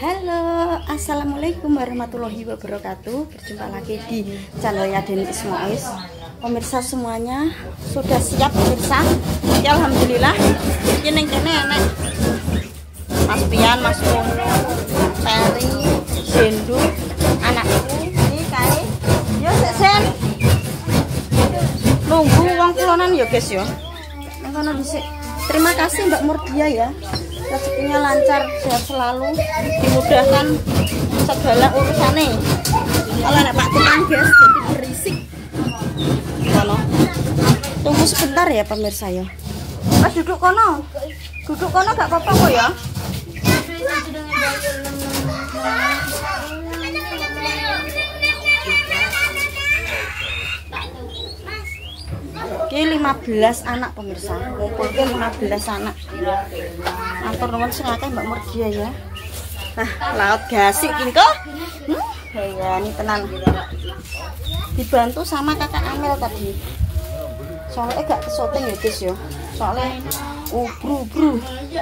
Halo, assalamualaikum warahmatullahi wabarakatuh. Berjumpa lagi di channel Yadin Ismois. Pemirsa semuanya sudah siap pemirsa. Ya, alhamdulillah. Ini enak. Mas Pian, Mas Mono, Peri, Sendu, anakku. Ini kae. Yo sen. Nunggu uang kulonan ya guys ya. Nang dhisik. Terima kasih Mbak Murdia ya. Rezekinya lancar, sehat selalu, dimudahkan segala urusannya. Kalau anak Pak Tukang guys, jadi berisik. Kono. Tunggu sebentar ya pemirsa ya. Mas duduk kono. Duduk kono gak apa-apa kok ya. Ini 15 anak pemirsa, ngumpul ke 15 anak. Atur nuwun sing akeh Mbak Murdia ya. Nah, laut gasik kingko. Ya, ini tenan. Dibantu sama kakak Amel tadi. Soalnya gak kesoting ya guys ya. Soalnya buru-buru.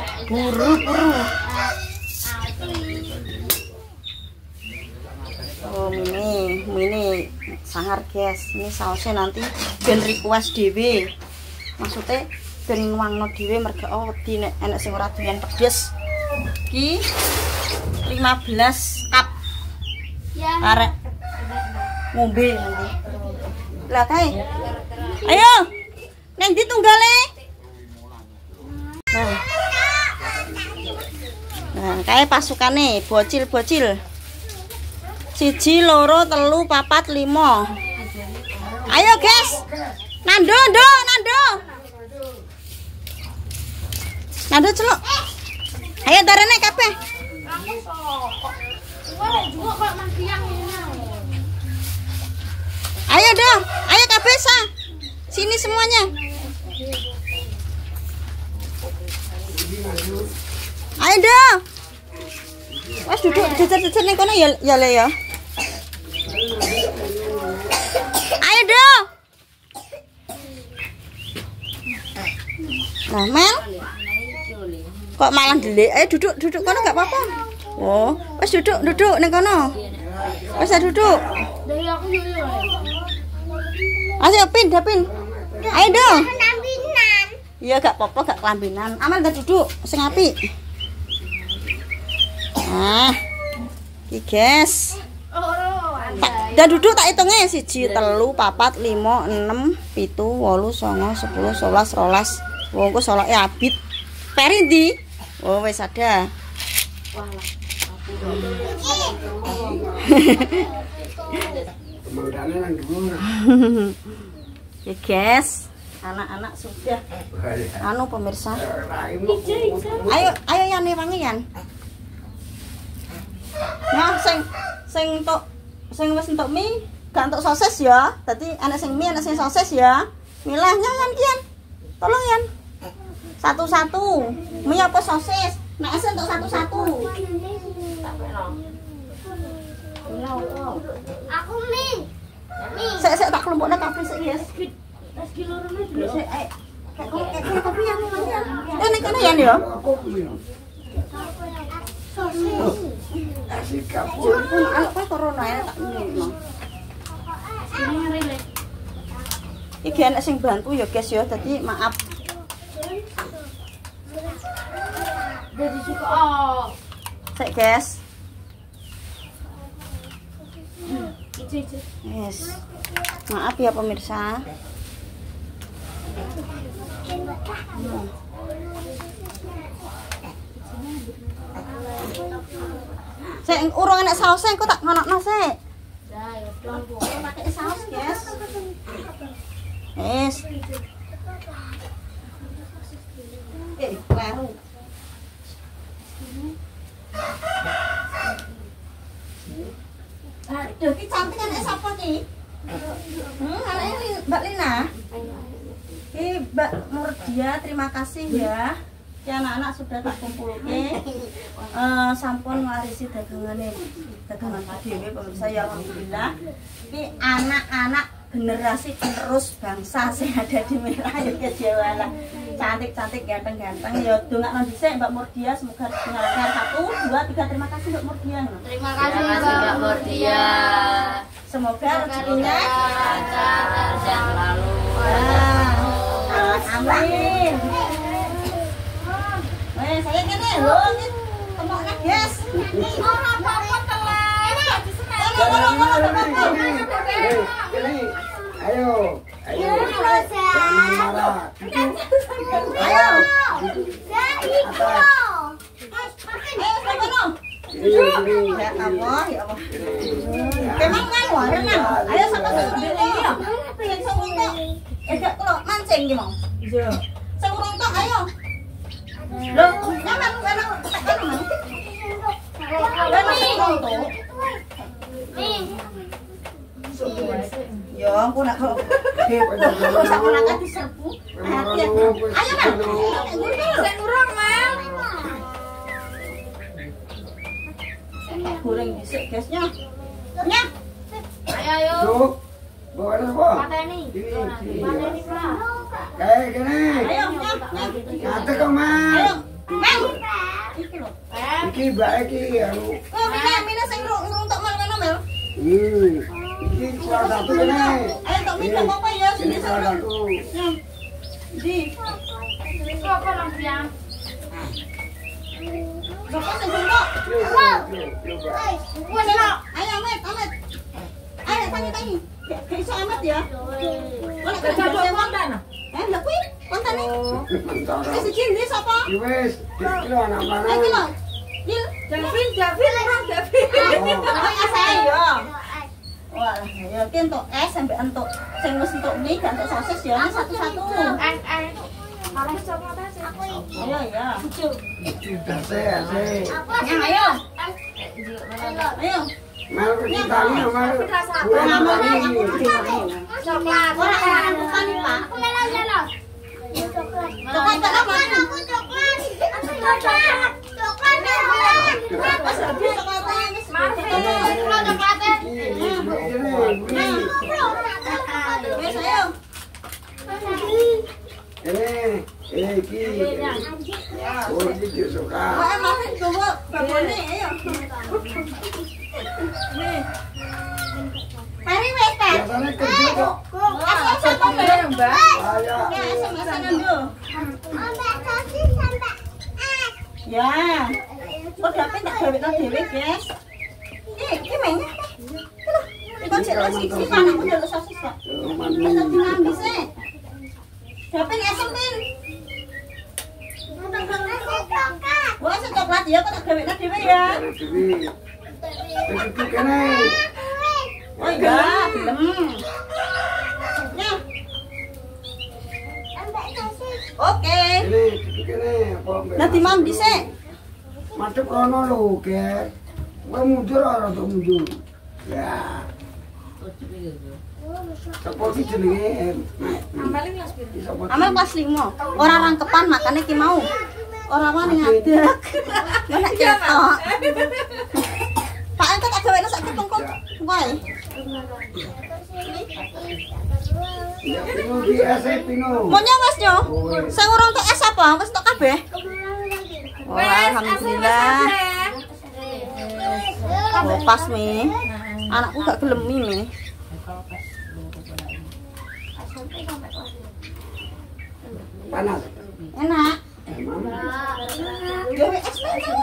Oh, ini sangar guys. Ini sausnya nanti ben request dhewe. Maksudnya ben nuangno dhewe merga wedi nek enek sing ora doyan pedes. Iki 15 cup. Ya. Arek ngombe nanti. Lah kae. Ayo. Neng ndi tunggale? Nah, kae pasukane bocil-bocil. 1, 2, 3, 4, 5. Ayo guys. Nando. Nando celuk. Ayo darane kabeh. Ayo dong. Ayo kabeh sa. Sini semuanya. Ayo dong. Wes duduk jejer-jejer ning kono ya le ya. Ayo dong. Nah, Mel. Kok malah ndelik? Ayo duduk kono gak apa-apa. Oh, wes duduk ning kono. Wes duduk. Ayo Pin. Ayo dong. Iya gak apa-apa gak kelambinan. Amal gak duduk sing apik. Nah, iki guys. Dan duduk tak hitungnya 1, 2, 3, 4, 5, 6, 7, 8, 9, 10, 11, 12. Wong kok soloke abit. Peri ndi? Oh wis ada. Oke guys, anak-anak sudah anu pemirsa. Ayo Yan wangian. Nah, sing wis entuk mie, gak entuk sosis ya. Dadi anak sing mie, anak sing sosis ya. Milahnya Yan Kian. Tolong Yan. Satu-satu. Mie apa sosis? Nek esen entuk satu-satu. Aku mie. Sik tak kelompokne kabeh sik ya. Sik kopi yang Yan. Nek kene Yan ya. Sosis. Apa corona ya tak ngene. Iki enek sing bantu ya guys ya. Dadi maaf. Jadi suka sik guys. Yes. Maaf ya pemirsa. Sik urung enek saus engko tak ngonokno sik. Lah ya dong pakai saus, guys. Wes. Kleru. Aduh, ki cantik enek sapa ki? Anake Mbak Lina. Mbak Murdia, terima kasih ya. Ya anak-anak sudah tak kumpulke. Sampun nglarisi dagangan dhewe pemirsa ya alhamdulillah. Ini anak-anak generasi penerus bangsa sing ada di Merah ya Jawa. cantik ganteng ya dongakno dhisik Mbak Murdia semoga rezekinya lancar 1 2 3 terima kasih Mbak Murdia Terima kasih Mbak Murdia. semoga rezekinya Lancar dan sehat selalu. amin saya kene lho temokne guys ora apa-apa telat Ayo. Ayo. Ya Allah. Memang kan renang. Ayo sama sendiri ya. Pengen sungguh. Gak kok mancing iki mau. Iya. Sungguh ayo. Loh, nyaman mana tak kan. Ya ampun aku. Aku nak diserbu. Ayo kan. Saya kurang, Mal. Goreng dhisik, guys nya. Nya. Ayo. Tuh. Bawa apa? Pateni. Pateni, Pak. Kayak gini. Ayo, nya. Nyata kok, Mas. Ayo. Mel. Iki lho. Iki baik iki anu. Oh, mina sing untuk mal kono, Mel. Iki salah satu ini. Ayo tok minta apa ya? Ini salah satu. Di. Apa nang siang? Bapak sing kok. Wes lho. Ayo, Met. Ayo tangi. Gak iso amat ya. Ora kerja konten. Lha kuwi kontene. Wis iki ndi sapa? Wis, iki lho anak mana? Iki lho. Dil, Davin, orang Davin. Oh, ya saya ya. Wah, ya ki entuk es sampai entuk sing wis entuk mie gak entuk sosis ya satu-satu. Malah coklat aja. Ayo ya. Sudah saya. Yang ayo. Ayo. Mal kita ini mal. Coklat. Ora bukan nih, Pak. Coklat apa? Aku coklat. Pas habis coklatnya wis coklatnya. Wes ayo. Ini iki. Oh, iki suka. Oh, makan coba babone ayo. Nih. Mari wes, Pak. Biasanya kerja kok. Asal sapa bareng, Mbak? Ayo. Ya, sama-sama dulu. Ya. Kok dapat tak gawekno dhewe, guys. Iki meneh. Iku cek siji anakku ndelok sosis kok. Wis tak ngambil sih. Dapat asem, Pin. Wah, coklat ya kok tak gawekno dhewe ya. Itu kene. Oh iya, gelem. Nih. Oke. Ini kene apa? Nanti mam dhisik. Madhep rono lho, Ger. Kowe mundur ora tuh mundur. Ya. Sapa iki jenenge? Amal kelas 5. Ora rangkepan makane ki mau. Ora wani ngadeg. Mana ketok. Pak engko tak gawekno sak ketungkung. Wae. Ya pino ki ese pino. Monya wis yo. Sing urung tok es apa? Wis tok kabeh. Alhamdulillah. Oh, pas mi. Anakku gak gelem mi. Panas. Enak. Gawe es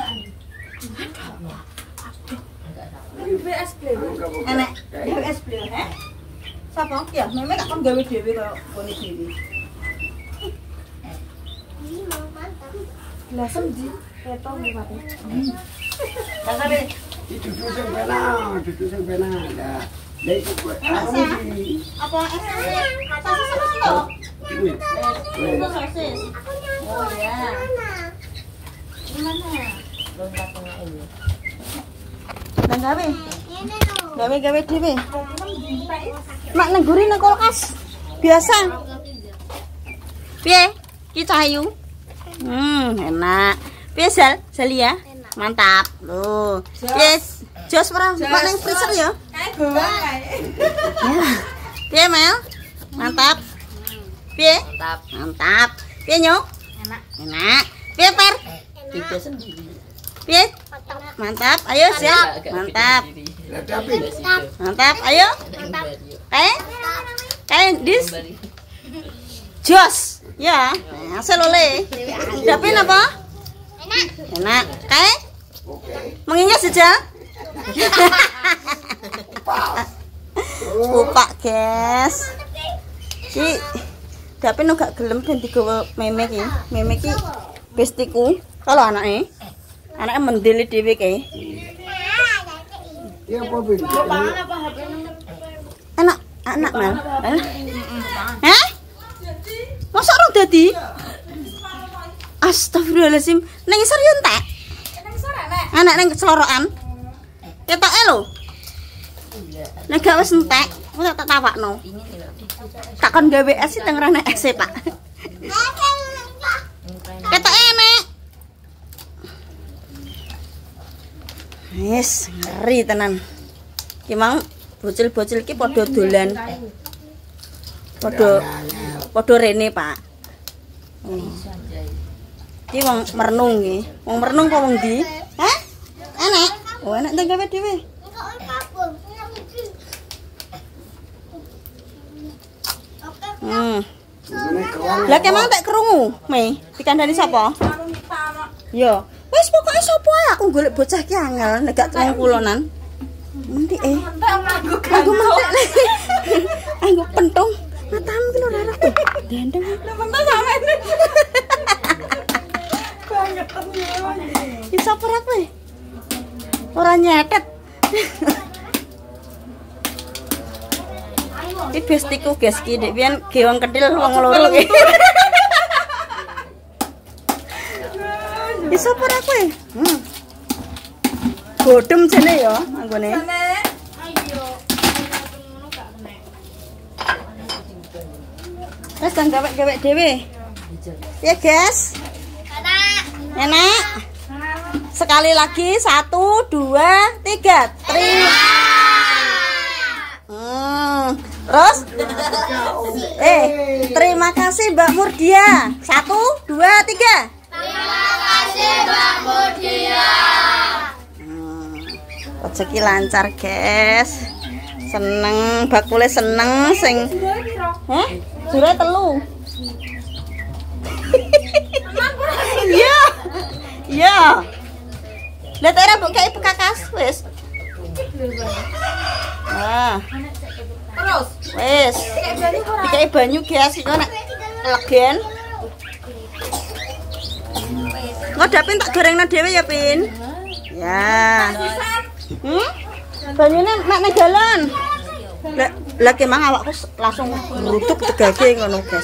enak. Gawe es beli, Sapa? Ya, meme tak kon gawe dhewe kaya ngene dhewe. Lah semdi, ketok mripate. Kakare Dudu sing penak. Lah, iku kowe. Aku iki. apa es? Sosis apa sih? Wih. Itu sosis. Oh ya. Gimana? Dan gawe dhewe. Mak nengguri nang kulkas. Biasa. Piye? Ki cahayu. Enak. Piye Sal ya? Mantap. Loh. Yes. Jos ora kok nang freezer ya? Piye Mel? Mantap. Piye? Mantap. Piye Nyok? Enak. Piye, Per? Piye? Mantap. Ayo, siap. Mantap. Mantap. Ayo. Dis. Jos. Ya, asal oleh. Dapin apa? Enak. Mengingat saja. Upak, guys. Ki Dapin gak gelem ben digawa meme ki. Meme ki bestiku. Kalau anaknya mendeli dhewe kae. Iya, apa Ben? Anak Mel. Hah? Masa ora dadi? Astagfirullahalazim. Ning isor yo entek. Anak ning selorokan. Ketoke lho. Nek gak wis entek, aku tak tawakno. Tak kon gawe es teng rene es e, Pak. Ketoke enek. Wis ngeri tenan. Ki mang bocil-bocil ki padha dolan. Padha rene, Pak. Ki wong merenung ki. Wong merenung kok wong ndi? Hah? Enek. Oh, enek teng gawe dhewe. Lah kemang tak krungu, Me. Dikandani sapa? Yo. Wis pokoke sapa ae aku golek bocah ki angel nek gak 30-an. Mentik aku mentik. Aku pentung. Matamu ki lho darah tuh. Gendeng. Lho mentok sampean. Bangetan yo. Iso ora kowe? Ora nyetet. Iki bestiku guys ki dek pian gewang kedil wong loro ki. Iso ora kowe? Godhem jene ya anggone. Ayo. Wes kan gawek-gawek dhewe. Ya, guys. Enak. Sekali lagi 1 2 3. Terus? Terima kasih Mbak Murdia. 1 2 3. Terima kasih Mbak Murdia. Rezeki lancar, guys. Seneng, bakule seneng sing. Hah? Jure 3. Iya. Iya. Lihat era mbok kayak bekakas wis. Nah. Terus wis. Dikai banyu guys iki nek legen. Ngodapin tak gorengna dhewe ya, Pin. Ya. Banyune nek nang galon. Lah kemang awakku langsung ngrutuk tegage ngono, guys.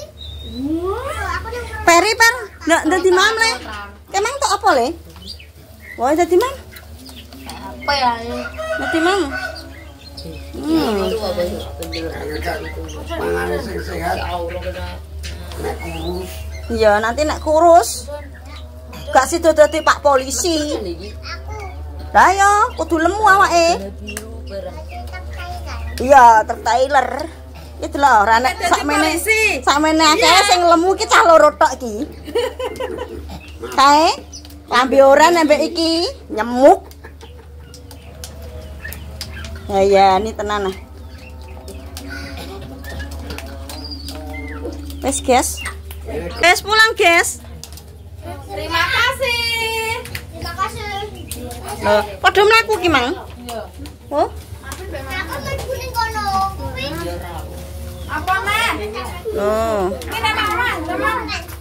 Peri per, ndak dadi mam le. Kemang tok apa le? Wah, dadi mam. Apa ya? Dadi mam. Mangane sing sehat. Nek kurus. Iya, nanti nek kurus. Gak sida dadi Pak Polisi. Lah yo, kudu lemu awake. Iya, tertailer. Iki lho, ora nek sakmene akeh sing lemu ki cah loro tok iki. Kae lambe ora nembek iki nyemuk. Ya, ini tenan ah. Wes, guys. Wes pulang, guys. Terima kasih. Terima kasih. Loh, padha mlaku ki, Mang. Iya. Oh. Apa Nek? Oh. Ini Mama, teman.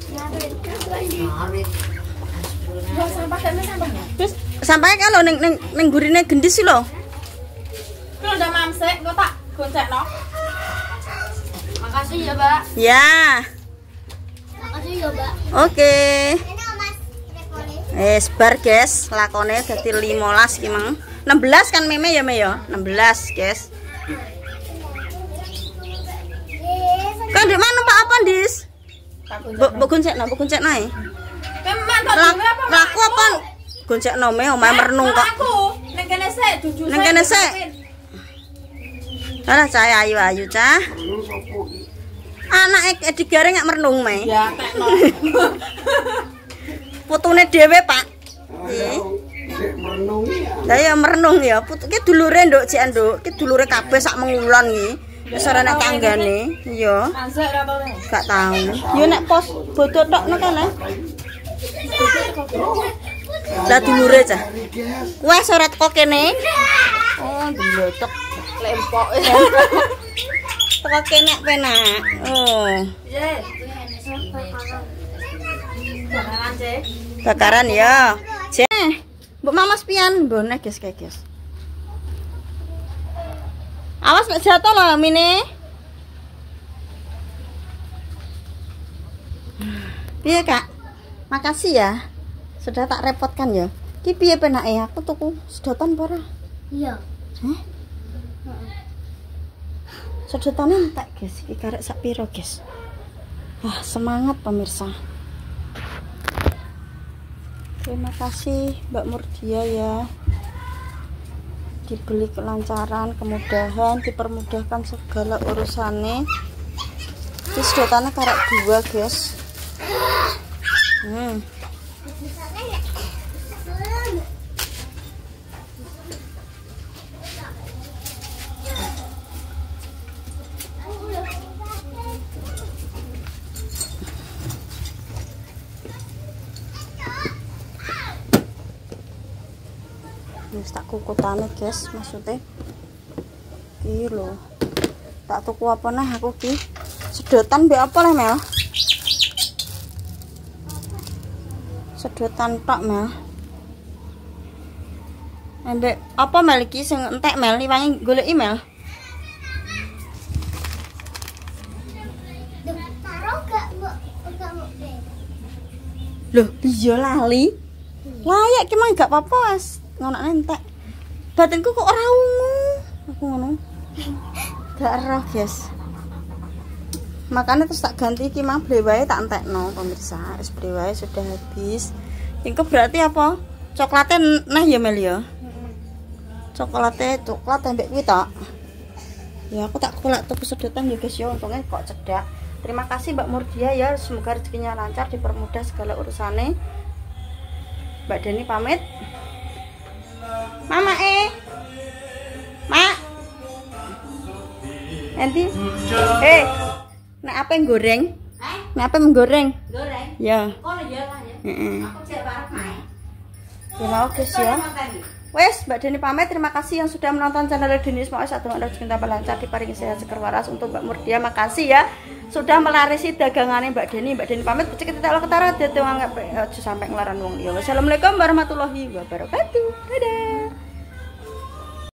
Terus sampai kalau neng gurine gendis sih lo. Kalau udah mamsek, gue tak goncengno. Makasih ya, Mbak. Ya. Makasih ya, Mbak. Oke. Bar guys, lakone dadi 15 ki Mang. 16 kan meme ya, Me ya. 16, guys. Kan di mana Pak apa, Dis? Mbok goncekno, mbok goncekno ae. Laku apa? Goncekno me omahe merenung kok. Aku ning kene sik, dudu. Ning kene sik. Alah cah ayu-ayu cah. Anak digare gak merenung meh. Ya tekno. Putune dhewe, Pak. Sik merenung ya. Lah ya merenung ya. Putu ki dulure nduk Cik Nduk. Ki dulure kabeh sak mengulon iki. Wis ora nek tanggane. Iya. Masak ora tau nih. Gak tahu. Yo nek pos bodo tok nek kene. Lah dulure cah. Kuwi sorat kok kene. Oh, dlotok Lempok. teko kene penak. Oh. Ye. Bakaran sih. Bakaran ya. Mbok Mamas pian, mbone guys. Awas nek jatuh lho mine. Piye, Kak? Makasih ya. Sudah tak repotkan ya. Ki piye penake aku tuku sedotan apa ora? Iya. Hah? Sedotane entek, guys. Iki karek sak piro, guys? Wah, semangat pemirsa. Terima kasih Mbak Murdia ya. Dibeli kelancaran, kemudahan, dipermudahkan segala urusannya. Ini sedotannya karek 2, guys. Wis tak kukutane guys, maksudnya iki lho. Tak tuku apa nah aku ki? Sedotan mbek apa le Mel? Sedotan tok Mel. Mbek apa Mel iki sing entek Mel liwangi golek email. Taruh gak mbok kamu deh. Loh, iya lali. Layak ki mah gak apa-apa wis. Ngono entek. Batinku kok ora ungu. Aku ngono. Gak roh, guys. Makanya terus tak ganti iki mah blewae tak entekno pemirsa. Wis blewae sudah habis. Engko berarti apa? Coklatnya nah ya Mel ya. Coklat tembek kuwi tok. Ya aku tak kolak tuku sedotan ya guys ya, untungnya kok cedak. Terima kasih Mbak Murdia ya, semoga rezekinya lancar, dipermudah segala urusannya. Mbak Deni pamit. Mama Mak. Nanti. Nek apa yang goreng? Nek apa yang goreng? Goreng. Ya. Kono ya lah ya. Heeh. Aku cek bareng ae. Ya mau guys ya. Wes, Mbak Deni pamit. Terima kasih yang sudah menonton channel Deni Ismail. Satu rezeki tambah lancar, diparingi sehat seger waras. Untuk Mbak Murdia makasih ya sudah melarisi dagangannya Mbak Deni. Mbak Deni pamit. Becek kita ketara dadi sampai ngelaran wong liya. Wassalamualaikum warahmatullahi wabarakatuh. Dadah.